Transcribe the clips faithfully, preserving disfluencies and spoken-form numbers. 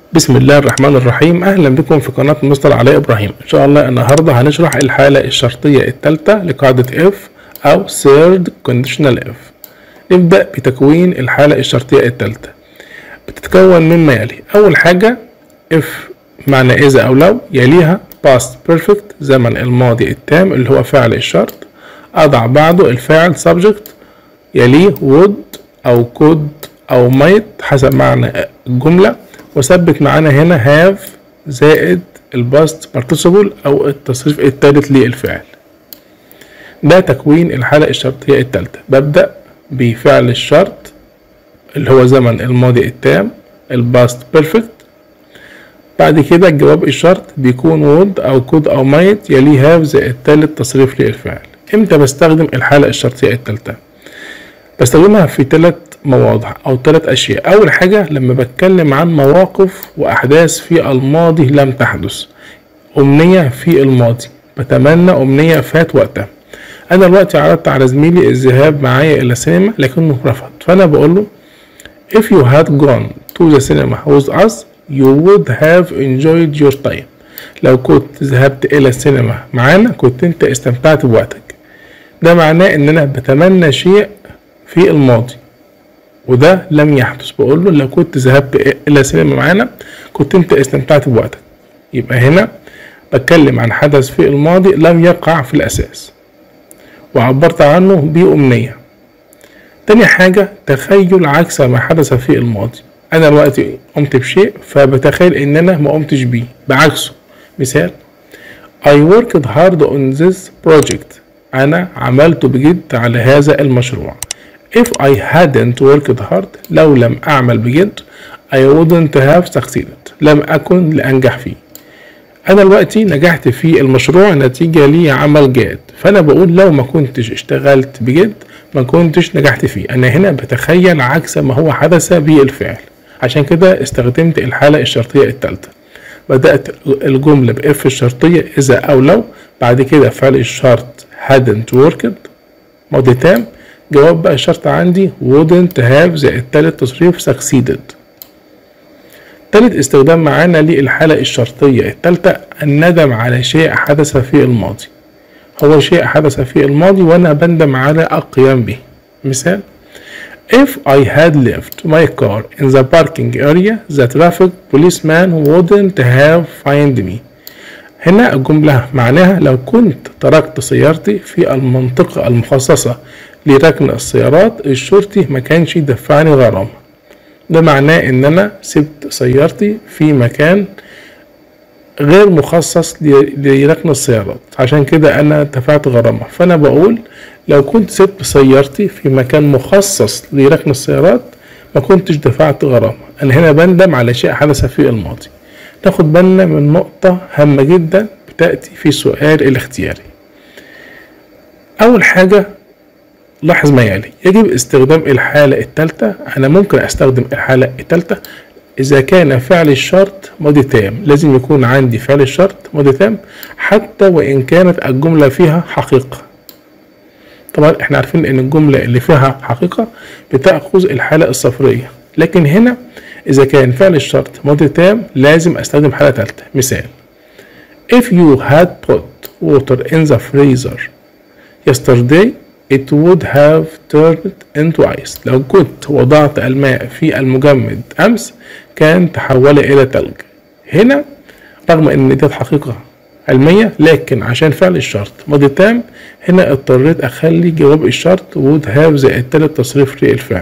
بسم الله الرحمن الرحيم. اهلا بكم في قناة مستر علاء ابراهيم. ان شاء الله النهاردة هنشرح الحالة الشرطية الثالثة لقاعدة if او third conditional if. نبدأ بتكوين الحالة الشرطية الثالثة. بتتكون مما يلي. اول حاجة if معنى اذا او لو، يليها past perfect زمن الماضي التام اللي هو فعل الشرط، اضع بعده الفاعل subject، يليه would او could او might حسب معنى الجملة، وثبت معانا هنا have زائد الباست participle او التصريف الثالث للفعل. ده تكوين الحالة الشرطية الثالثة. ببدأ بفعل الشرط اللي هو زمن الماضي التام الباست بيرفكت، بعد كده جواب الشرط بيكون would او could او might يليه have زائد ثالث تصريف للفعل. امتى بستخدم الحالة الشرطية الثالثة؟ بستخدمها في ثلاث مواضع او ثلاث اشياء. اول حاجة لما بتكلم عن مواقف واحداث في الماضي لم تحدث، امنية في الماضي، بتمنى امنية فات وقتها. انا دلوقتي عرضت على زميلي الذهاب معايا الى السينما لكنه رفض، فانا بقول له if you had gone to the cinema with us you would have enjoyed your time. لو كنت ذهبت الى السينما معانا كنت انت استمتعت بوقتك. ده معناه ان انا بتمنى شيء في الماضي وده لم يحدث. بقول له لو كنت ذهبت الى السينما معانا كنت انت استمتعت بوقتك. يبقى هنا بتكلم عن حدث في الماضي لم يقع في الاساس وعبرت عنه بأمنية. تاني حاجة تخيل عكس ما حدث في الماضي. انا دلوقتي قمت بشيء فبتخيل ان انا ما قمتش بيه، بعكسه. مثال I worked hard on this project. انا عملت بجد على هذا المشروع. If I hadn't worked hard لو لم أعمل بجد I wouldn't have succeeded لم أكن لأنجح فيه. أنا دلوقتي نجحت في المشروع نتيجة لي عمل جاد، فأنا بقول لو ما كنتش اشتغلت بجد ما كنتش نجحت فيه. أنا هنا بتخيل عكس ما هو حدث بالفعل، عشان كده استخدمت الحالة الشرطية الثالثة. بدأت الجملة بإف الشرطية إذا أو لو، بعد كده فعل الشرط hadn't worked ماضي تام، جواب بقى الشرط عندي wouldn't have زائد تالت تصريف succeeded. تالت استخدام معانا للحالة الشرطية التالتة الندم على شيء حدث في الماضي. هو شيء حدث في الماضي وأنا بندم على القيام به. مثال If I had left my car in the parking area the traffic policeman wouldn't have found me. هنا الجملة معناها لو كنت تركت سيارتي في المنطقة المخصصة لركن السيارات الشرطي ما كانش يدفعني غرامة. ده معناه ان انا سبت سيارتي في مكان غير مخصص لركن السيارات، عشان كده انا دفعت غرامة. فانا بقول لو كنت سبت سيارتي في مكان مخصص لركن السيارات ما كنتش دفعت غرامة. انا هنا بندم على شيء حدث في الماضي. ناخد بالنا من نقطة هامة جدا بتأتي في السؤال الاختياري. اول حاجة لاحظ ما يلي. يجب استخدام الحالة الثالثة. أنا ممكن أستخدم الحالة الثالثة إذا كان فعل الشرط ماضي تام. لازم يكون عندي فعل الشرط ماضي تام حتى وإن كانت الجملة فيها حقيقة. طبعا إحنا عارفين إن الجملة اللي فيها حقيقة بتأخذ الحالة الصفرية، لكن هنا إذا كان فعل الشرط ماضي تام لازم أستخدم حالة ثالثة. مثال If you had put water in the freezer yesterday it would have turned into ice. لو كنت وضعت الماء في المجمد أمس كان تحول إلى ثلج. هنا رغم إن دي حقيقة علمية لكن عشان فعل الشرط ماضي تام هنا اضطريت أخلي جواب الشرط would have زائد تالت تصريف للفعل.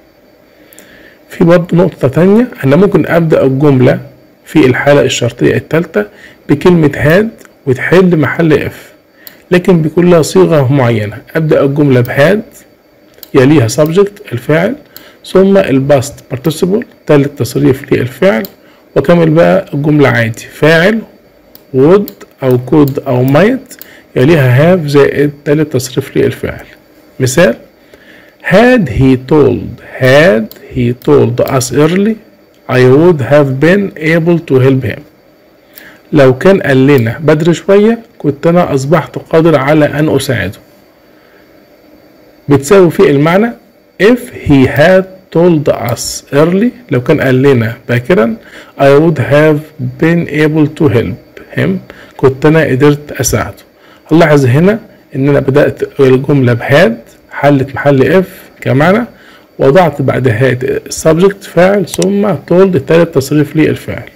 في برضه نقطة تانية، أنا ممكن أبدأ الجملة في الحالة الشرطية الثالثة بكلمة had وتحل محل if، لكن بيكون لها صيغة معينة. أبدأ الجملة بهاد يليها subject الفاعل ثم الباست participle تالت تصريف للفعل، وكمل بقى الجملة عادي فاعل would أو could أو might يليها have زائد تالت تصريف للفعل. مثال had he told had he told us early I would have been able to help him. لو كان قال لنا بدري شوية كنت أنا أصبحت قادر على أن أساعده. بتساوي في المعنى if he had told us early لو كان قال لنا باكرا I would have been able to help him كنت أنا قدرت أساعده. هنلاحظ هنا إن أنا بدأت الجملة بهاد حلت محل if كمعنى، وضعت بعد هاد subject فاعل ثم told تالت تصريف للفعل.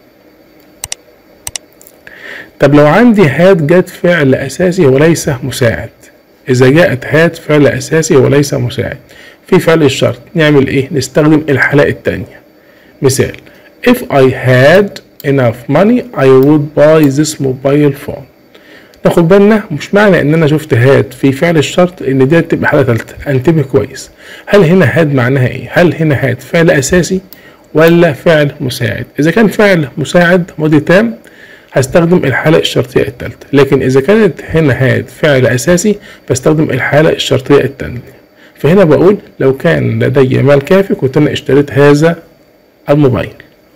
طب لو عندي هاد جت فعل أساسي وليس مساعد، إذا جاءت هاد فعل أساسي وليس مساعد في فعل الشرط نعمل إيه؟ نستخدم الحالة التانية. مثال If I had enough money I would buy this mobile phone. ناخد بالنا مش معنى إن أنا شفت هاد في فعل الشرط إن دي تبقى حالة تالتة، انتبه كويس. هل هنا هاد معناها إيه؟ هل هنا هاد فعل أساسي ولا فعل مساعد؟ إذا كان فعل مساعد ماضي تام هستخدم الحالة الشرطية التالتة، لكن إذا كانت هنا هاد فعل أساسي بستخدم الحالة الشرطية التانية. فهنا بقول لو كان لدي مال كافي كنت أنا اشتريت هذا الموبايل.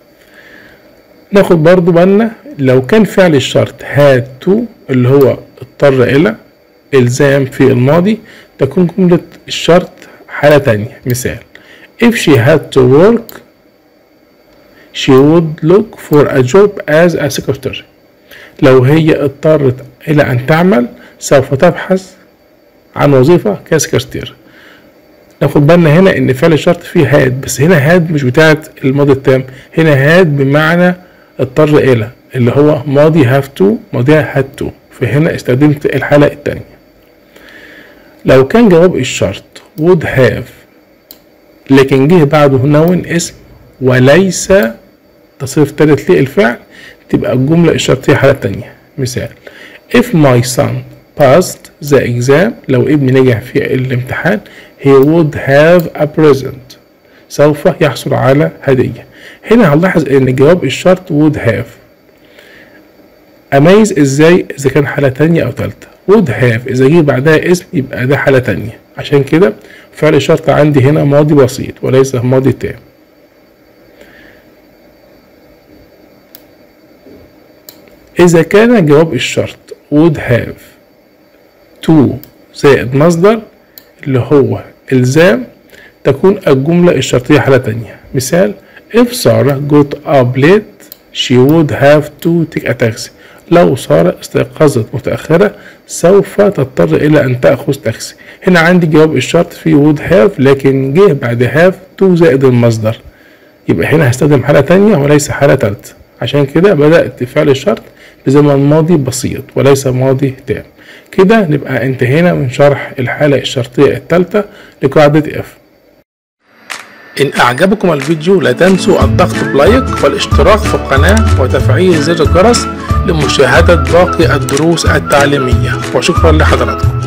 ناخد برضو بالنا لو كان فعل الشرط had to اللي هو اضطر إلى إلزام في الماضي تكون جملة الشرط حالة تانية. مثال If she had to work she would look for a job as a secretary. لو هي اضطرت إلى أن تعمل سوف تبحث عن وظيفة كسكرتير. ناخد بالنا هنا إن فعل الشرط فيه هاد، بس هنا هاد مش بتاعت الماضي التام، هنا هاد بمعنى اضطر إلى اللي هو ماضي have to ماضيها had to، فهنا استخدمت الحالة التانية. لو كان جواب الشرط would have لكن جه بعده نون اسم وليس تصريف تالت للفعل تبقى الجملة الشرطية حالة تانية. مثال If my son passed the exam لو ابني نجح في الامتحان he would have a present سوف يحصل على هدية. هنا هنلاحظ ان جواب الشرط would have. اميز ازاي اذا كان حالة تانية او تالتة؟ would have اذا جه بعدها اسم يبقى ده حالة تانية، عشان كده فعل الشرط عندي هنا ماضي بسيط وليس ماضي تام. إذا كان جواب الشرط would have to زائد مصدر اللي هو إلزام تكون الجملة الشرطية حالة تانية. مثال If سارة got up late she would have to take a taxi. لو سارة استيقظت متأخرة سوف تضطر إلى أن تأخذ تاكسي. هنا عندي جواب الشرط في would have لكن جه بعد have to زائد المصدر، يبقى هنا هستخدم حالة تانية وليس حالة تالتة، عشان كده بدأت فعل الشرط بزمن ماضي بسيط وليس ماضي تام. كده نبقى انتهينا من شرح الحالة الشرطية الثالثة لقاعدة اف. إن أعجبكم الفيديو لا تنسوا الضغط بلايك والاشتراك في القناة وتفعيل زر الجرس لمشاهدة باقي الدروس التعليمية، وشكرا لحضراتكم.